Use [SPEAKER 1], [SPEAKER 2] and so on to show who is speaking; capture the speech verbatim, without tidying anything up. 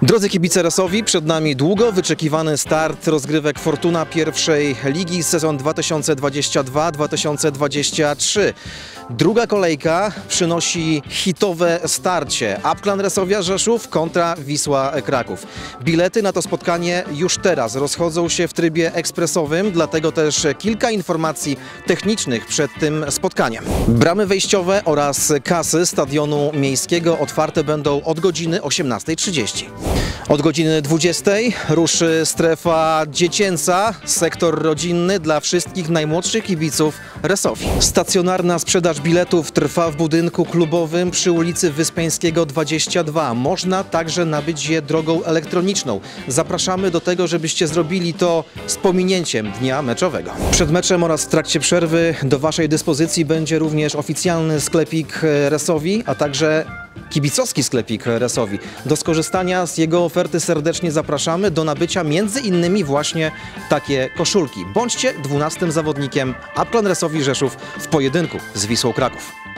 [SPEAKER 1] Drodzy kibice Resowi, przed nami długo wyczekiwany start rozgrywek Fortuna pierwszej ligi sezon dwa tysiące dwudziesty drugi dwa tysiące dwudziesty trzeci. Druga kolejka przynosi hitowe starcie. Upclan Resowia Rzeszów kontra Wisła Kraków. Bilety na to spotkanie już teraz rozchodzą się w trybie ekspresowym, dlatego też kilka informacji technicznych przed tym spotkaniem. Bramy wejściowe oraz kasy stadionu miejskiego otwarte będą od godziny osiemnastej trzydzieści. Od godziny dwudziestej ruszy strefa dziecięca, sektor rodzinny dla wszystkich najmłodszych kibiców Resowi. Stacjonarna sprzedaż biletów trwa w budynku klubowym przy ulicy Wyspiańskiego dwadzieścia dwa. Można także nabyć je drogą elektroniczną. Zapraszamy do tego, żebyście zrobili to z pominięciem dnia meczowego. Przed meczem oraz w trakcie przerwy do Waszej dyspozycji będzie również oficjalny sklepik Resowi, a także kibicowski sklepik Resowi. Do skorzystania z jego oferty serdecznie zapraszamy, do nabycia między innymi właśnie takie koszulki. Bądźcie dwunastym zawodnikiem Upclan Resowi Rzeszów w pojedynku z Wisłą Kraków.